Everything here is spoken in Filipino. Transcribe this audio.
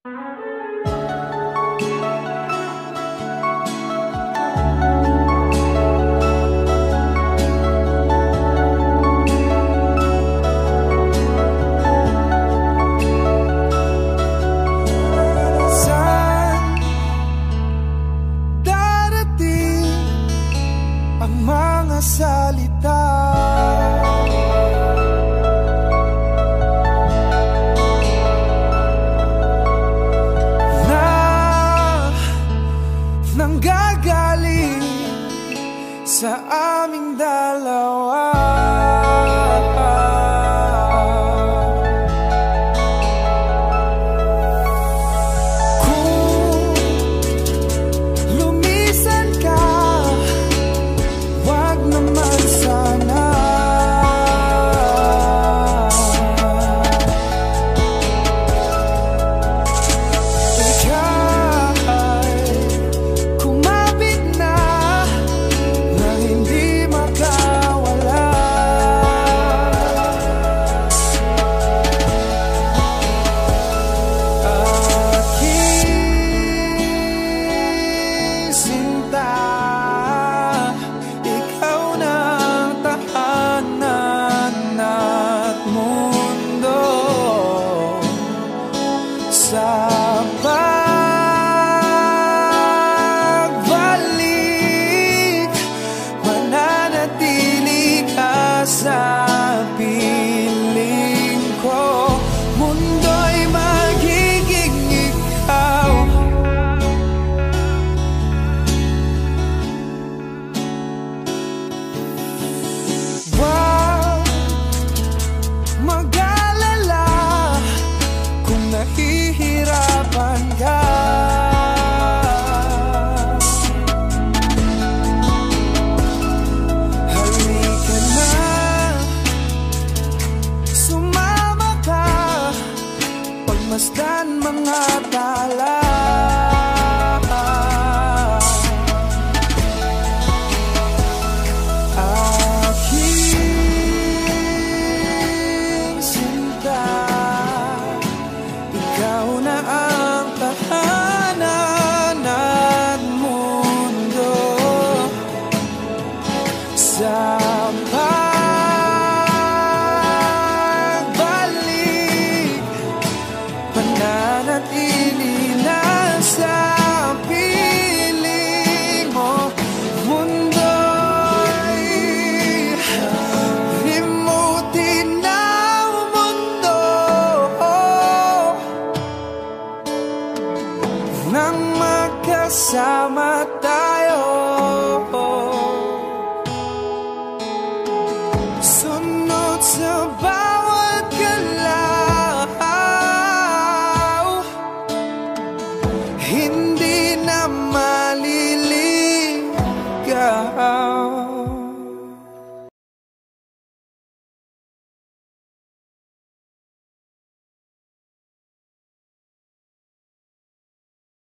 sa aming dalawa. Kung lumisan ka, wag naman sana. Pagbalik, mananatili ka sa piling ko. Mundo'y magiging ikaw. Wag mag-alala kung nahihirapan ka. Halika na, sumama ka, pagmasdan mga tala. Aking sinta, ikaw na ang tahanan at mundo. Sa pagbalik, mananatili na sa piling mo. Mundo'y limutin ng mundo nang magkasama tayo. Sunod sa bawat galaw, hindi naman